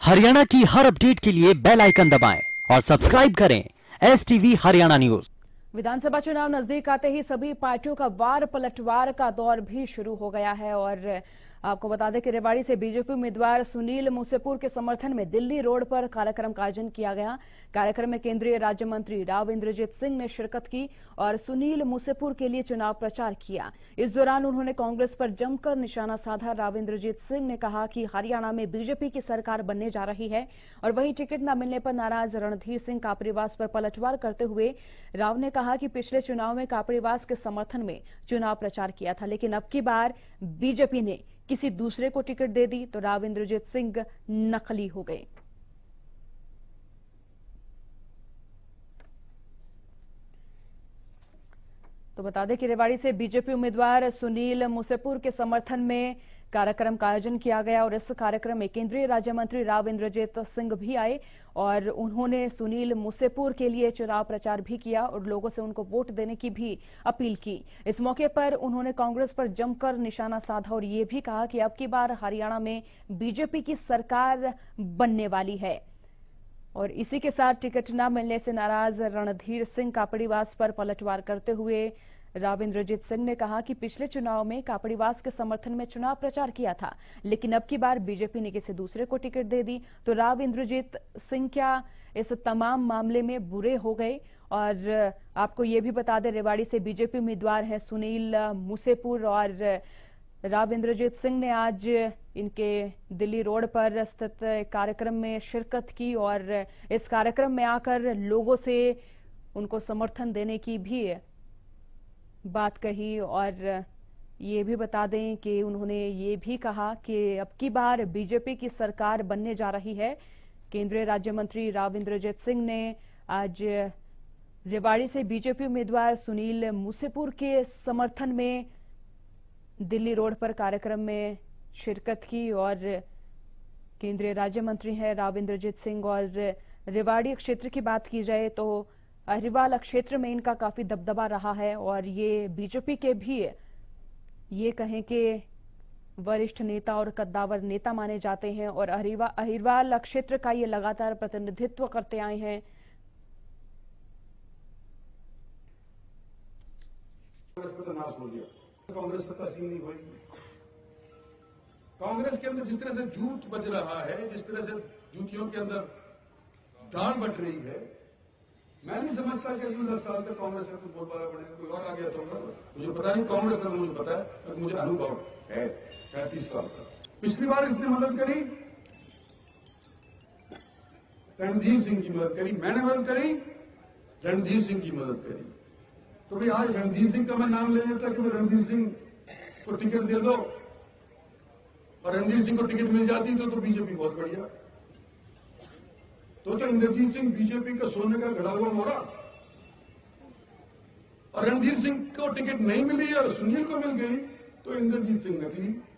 हरियाणा की हर अपडेट के लिए बेल आइकन दबाएं और सब्सक्राइब करें STV हरियाणा न्यूज। विधानसभा चुनाव नजदीक आते ही सभी पार्टियों का वार पलटवार का दौर भी शुरू हो गया है और आपको बता दें कि रेवाड़ी से बीजेपी उम्मीदवार सुनील मूसेपुर के समर्थन में दिल्ली रोड पर कार्यक्रम का आयोजन किया गया। कार्यक्रम में केंद्रीय राज्य मंत्री राव इंद्रजीत सिंह ने शिरकत की और सुनील मूसेपुर के लिए चुनाव प्रचार किया। इस दौरान उन्होंने कांग्रेस पर जमकर निशाना साधा। राव इंद्रजीत सिंह ने कहा कि हरियाणा में बीजेपी की सरकार बनने जा रही है और वहीं टिकट न मिलने पर नाराज रणधीर सिंह कापड़ीवास पर पलटवार करते हुए राव ने कहा कि पिछले चुनाव में कापड़ीवास के समर्थन में चुनाव प्रचार किया था, लेकिन अब की बार बीजेपी ने किसी दूसरे को टिकट दे दी तो राव इंद्रजीत सिंह नकली हो गए। तो बता दें कि रेवाड़ी से बीजेपी उम्मीदवार सुनील मूसेपुर के समर्थन में कार्यक्रम का आयोजन किया गया और इस कार्यक्रम में केंद्रीय राज्य मंत्री राव इंद्रजीत सिंह भी आए और उन्होंने सुनील मूसेपुर के लिए चुनाव प्रचार भी किया और लोगों से उनको वोट देने की भी अपील की। इस मौके पर उन्होंने कांग्रेस पर जमकर निशाना साधा और ये भी कहा कि अब की बार हरियाणा में बीजेपी की सरकार बनने वाली है। और इसी के साथ टिकट न मिलने से नाराज रणधीर सिंह कापड़ीवास पर पलटवार करते हुए राव इंद्रजीत सिंह ने कहा कि पिछले चुनाव में कापड़ीवास के समर्थन में चुनाव प्रचार किया था, लेकिन अब की बार बीजेपी ने किसी दूसरे को टिकट दे दी तो राव इंद्रजीत सिंह क्या इस तमाम मामले में बुरे हो गए। और आपको ये भी बता दें, रेवाड़ी से बीजेपी उम्मीदवार है सुनील मूसेपुर और राव इंद्रजीत सिंह ने आज इनके दिल्ली रोड पर स्थित कार्यक्रम में शिरकत की और इस कार्यक्रम में आकर लोगों से उनको समर्थन देने की भी बात कही और ये भी बता दें कि उन्होंने ये भी कहा कि अब की बार बीजेपी की सरकार बनने जा रही है। केंद्रीय राज्य मंत्री राव इंद्रजीत सिंह ने आज रेवाड़ी से बीजेपी उम्मीदवार सुनील मूसेपुर के समर्थन में दिल्ली रोड पर कार्यक्रम में शिरकत की और केंद्रीय राज्य मंत्री हैं राव इंद्रजीत सिंह। और रेवाड़ी क्षेत्र की बात की जाए तो अहिरवाल क्षेत्र में इनका काफी दबदबा रहा है और ये बीजेपी के भी ये कहें कि वरिष्ठ नेता और कद्दावर नेता माने जाते हैं और अहिरवाल क्षेत्र का ये लगातार प्रतिनिधित्व करते आए हैं। कांग्रेस का तस्लीम नहीं हुई। कांग्रेस के अंदर जिस तरह से झूठ बज रहा है, जिस तरह से झूठियों के अंदर दाल बट रही है, मैं नहीं समझता कि अगले 10 साल तक कांग्रेस का कुछ बोलबाला बनेगा। कोई और आ गया तो मुझे पता नहीं, कांग्रेस का मुझे पता है, पर मुझे अनुभव है 35 साल का। पिछली बार इसने मदद करी, रणधीर सिंह की मदद करी, मैंने मदद करी, रणधीर सिंह की मदद करी। तो भाई आज रणधीर सिंह का मैं नाम ले लेता कि रणधीर सिंह को टिकट दे दो और रणधीर सिंह को टिकट मिल जाती तो बीजेपी बहुत बढ़िया। तो इंद्रजीत सिंह बीजेपी का सोने का घड़ा हुआ मोरा और रणधीर सिंह को टिकट नहीं मिली और सुनील को मिल गई तो इंद्रजीत सिंह नकली।